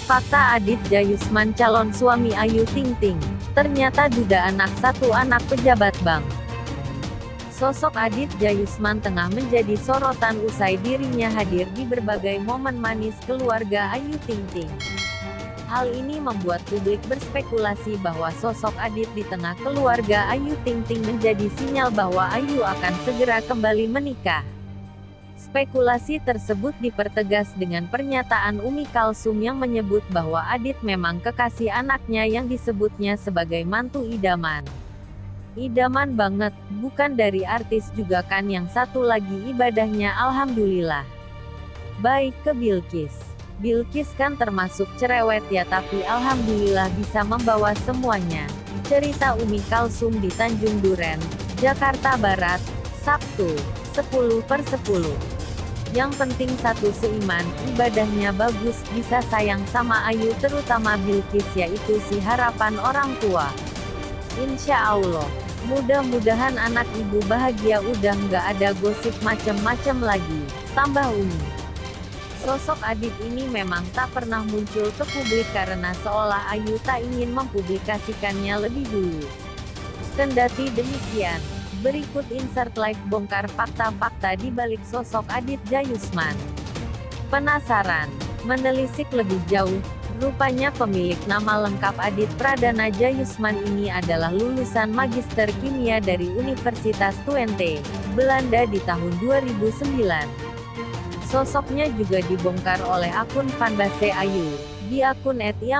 Fakta Aditya Yusman calon suami Ayu Ting Ting. Ternyata duda anak satu anak pejabat bank. Sosok Aditya Yusman tengah menjadi sorotan usai dirinya hadir di berbagai momen manis keluarga Ayu Ting Ting. Hal ini membuat publik berspekulasi bahwa sosok Adit di tengah keluarga Ayu Ting Ting menjadi sinyal bahwa Ayu akan segera kembali menikah. Spekulasi tersebut dipertegas dengan pernyataan Umi Kalsum yang menyebut bahwa Adit memang kekasih anaknya yang disebutnya sebagai mantu idaman. Idaman banget, bukan dari artis juga kan, yang satu lagi ibadahnya alhamdulillah baik ke Bilqis. Bilqis kan termasuk cerewet ya, tapi alhamdulillah bisa membawa semuanya. Cerita Umi Kalsum di Tanjung Duren, Jakarta Barat, Sabtu, 10/10. Yang penting satu seiman, ibadahnya bagus, bisa sayang sama Ayu terutama Bilqis, yaitu si harapan orang tua. Insya Allah, mudah-mudahan anak ibu bahagia, udah nggak ada gosip macem-macem lagi, tambah Umi. Sosok Adit ini memang tak pernah muncul ke publik karena seolah Ayu tak ingin mempublikasikannya lebih dulu. Kendati demikian, berikut insert live bongkar fakta-fakta di balik sosok Aditya Yusman. Penasaran? Menelisik lebih jauh? Rupanya pemilik nama lengkap Adit Pradana Djayusman ini adalah lulusan Magister Kimia dari Universitas Twente, Belanda di tahun 2009. Sosoknya juga dibongkar oleh akun fanbase Ayu, di akun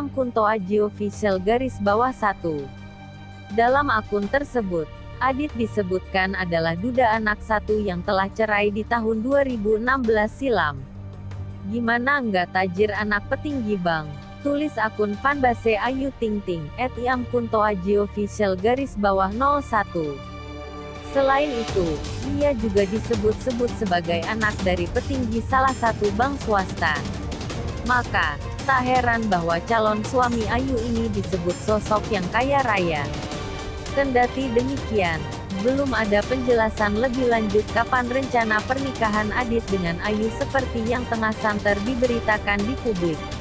@yamkuntoajiofficial_1. Dalam akun tersebut, Adit disebutkan adalah duda anak satu yang telah cerai di tahun 2016 silam. Gimana nggak tajir anak petinggi bank? Tulis akun fanbase Ayu Ting Ting, @yamkuntoajiofficial_01. Selain itu, ia juga disebut-sebut sebagai anak dari petinggi salah satu bank swasta. Maka, tak heran bahwa calon suami Ayu ini disebut sosok yang kaya raya. Kendati demikian, belum ada penjelasan lebih lanjut kapan rencana pernikahan Adit dengan Ayu seperti yang tengah santer diberitakan di publik.